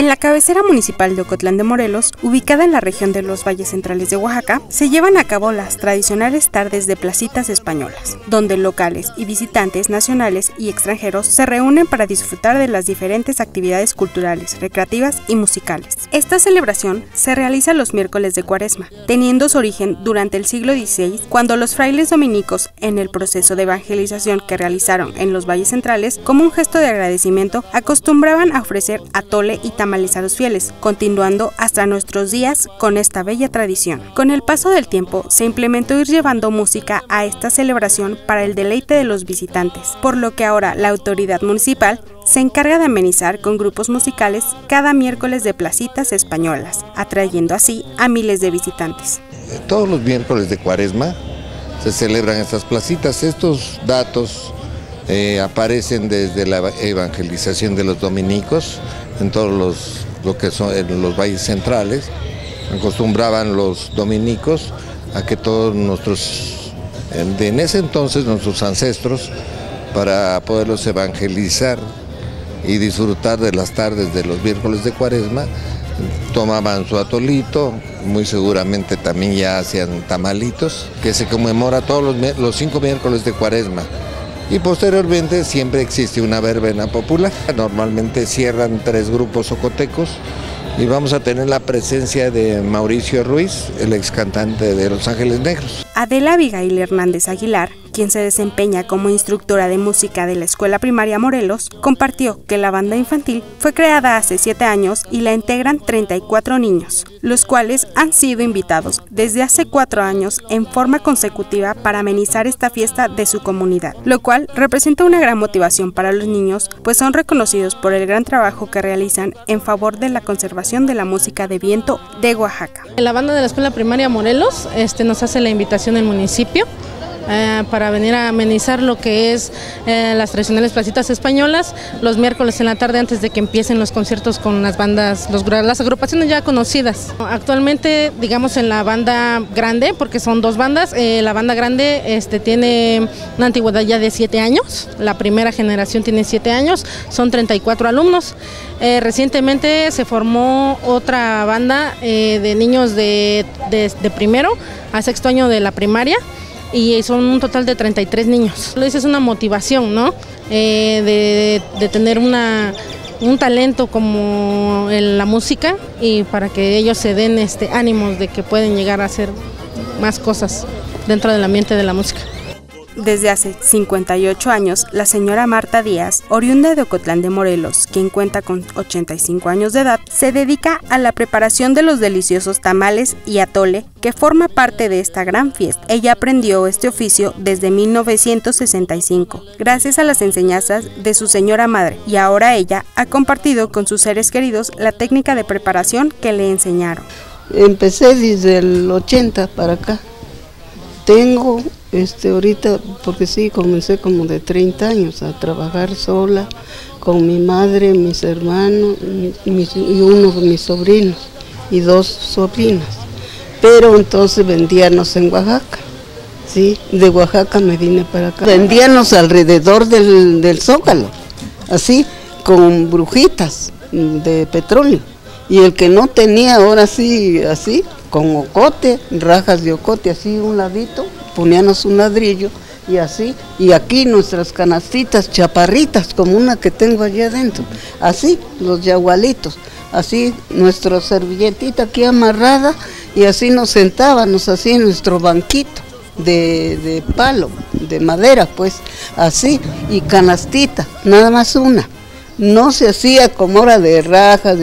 En la cabecera municipal de Ocotlán de Morelos, ubicada en la región de los Valles Centrales de Oaxaca, se llevan a cabo las tradicionales tardes de placitas españolas, donde locales y visitantes nacionales y extranjeros se reúnen para disfrutar de las diferentes actividades culturales, recreativas y musicales. Esta celebración se realiza los miércoles de Cuaresma, teniendo su origen durante el siglo XVI, cuando los frailes dominicos, en el proceso de evangelización que realizaron en los Valles Centrales, como un gesto de agradecimiento, acostumbraban a ofrecer atole y tamales a los fieles, continuando hasta nuestros días con esta bella tradición. Con el paso del tiempo, se implementó ir llevando música a esta celebración para el deleite de los visitantes, por lo que ahora la autoridad municipal se encarga de amenizar con grupos musicales cada miércoles de placitas españolas, atrayendo así a miles de visitantes. Todos los miércoles de Cuaresma se celebran estas placitas. Estos datos aparecen desde la evangelización de los dominicos en todos lo que son en los valles centrales. Acostumbraban los dominicos a que todos en ese entonces nuestros ancestros, para poderlos evangelizar y disfrutar de las tardes de los miércoles de Cuaresma, tomaban su atolito, muy seguramente también ya hacían tamalitos, que se conmemora todos los 5 miércoles de Cuaresma. Y posteriormente siempre existe una verbena popular. Normalmente cierran 3 grupos ocotecos y vamos a tener la presencia de Mauricio Ruiz, el ex cantante de Los Ángeles Negros. Adela Abigail Hernández Aguilar, quien se desempeña como instructora de música de la Escuela Primaria Morelos, compartió que la banda infantil fue creada hace 7 años y la integran 34 niños, los cuales han sido invitados desde hace 4 años en forma consecutiva para amenizar esta fiesta de su comunidad, lo cual representa una gran motivación para los niños, pues son reconocidos por el gran trabajo que realizan en favor de la conservación de la música de viento de Oaxaca. La banda de la Escuela Primaria Morelos nos hace la invitación al municipio para venir a amenizar lo que es las tradicionales placitas españolas los miércoles en la tarde, antes de que empiecen los conciertos con las bandas, las agrupaciones ya conocidas. Actualmente, digamos, en la banda grande, porque son 2 bandas, la banda grande tiene una antigüedad ya de 7 años, la primera generación tiene 7 años, son 34 alumnos. Recientemente se formó otra banda de niños de primero a 6º año de la primaria, y son un total de 33 niños. Esa es una motivación, ¿no? De tener un talento como la música, y para que ellos se den ánimos de que pueden llegar a hacer más cosas dentro del ambiente de la música. Desde hace 58 años, la señora Marta Díaz, oriunda de Ocotlán de Morelos, quien cuenta con 85 años de edad, se dedica a la preparación de los deliciosos tamales y atole que forma parte de esta gran fiesta. Ella aprendió este oficio desde 1965, gracias a las enseñanzas de su señora madre, y ahora ella ha compartido con sus seres queridos la técnica de preparación que le enseñaron. Empecé desde el 80 para acá. Tengo ahorita, porque sí, comencé como de 30 años a trabajar sola, con mi madre, mis hermanos y uno de mis sobrinos y 2 sobrinas. Pero entonces vendíamos en Oaxaca, sí, de Oaxaca me vine para acá. Vendíamos alrededor del Zócalo, así, con brujitas de petróleo. Y el que no tenía, ahora sí, así, con ocote, rajas de ocote, así un ladito, poníamos un ladrillo y así, y aquí nuestras canastitas chaparritas, como una que tengo allá adentro, así, los yagualitos, así, nuestra servilletita aquí amarrada, y así nos sentábamos, así en nuestro banquito de palo, de madera, pues, así, y canastita, nada más una. No se hacía como ahora de rajas,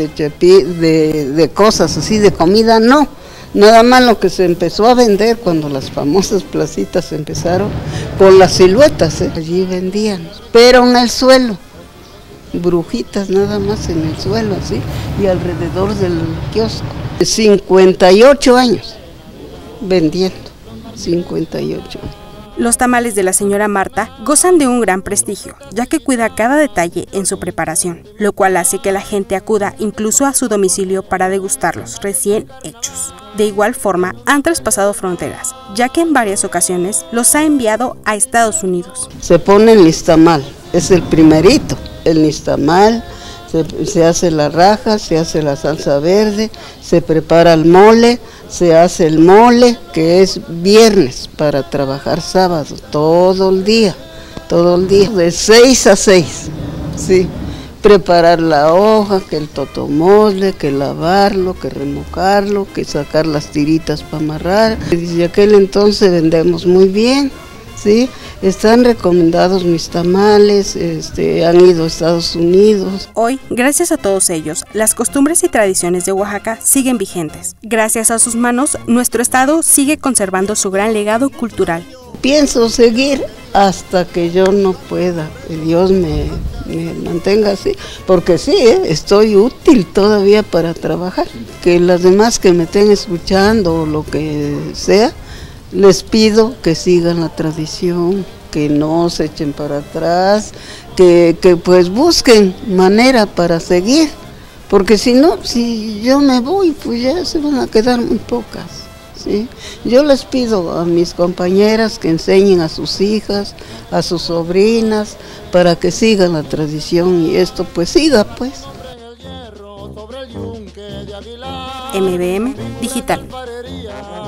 de cosas así, de comida, no. Nada más lo que se empezó a vender cuando las famosas placitas empezaron, con las siluetas, allí vendían, pero en el suelo, brujitas nada más en el suelo, así, y alrededor del kiosco. 58 años vendiendo, 58 años. Los tamales de la señora Marta gozan de un gran prestigio, ya que cuida cada detalle en su preparación, lo cual hace que la gente acuda incluso a su domicilio para degustarlos recién hechos. De igual forma, han traspasado fronteras, ya que en varias ocasiones los ha enviado a Estados Unidos. Se pone el nixtamal, es el primerito, el nixtamal, Se hace la raja, se hace la salsa verde, se prepara el mole, se hace el mole, que es viernes para trabajar sábado, todo el día, de 6 a 6, sí. Preparar la hoja, que el totomole, que lavarlo, que remojarlo, que sacar las tiritas para amarrar. Desde aquel entonces vendemos muy bien, ¿sí? Están recomendados mis tamales, han ido a Estados Unidos. Hoy, gracias a todos ellos, las costumbres y tradiciones de Oaxaca siguen vigentes. Gracias a sus manos, nuestro estado sigue conservando su gran legado cultural. Pienso seguir hasta que yo no pueda, que Dios me mantenga así, porque sí, estoy útil todavía para trabajar. Que las demás que me estén escuchando o lo que sea, les pido que sigan la tradición, que no se echen para atrás, que pues busquen manera para seguir, porque si no, si yo me voy, pues ya se van a quedar muy pocas. ¿Sí? Yo les pido a mis compañeras que enseñen a sus hijas, a sus sobrinas, para que sigan la tradición y esto pues siga pues. MBM Digital.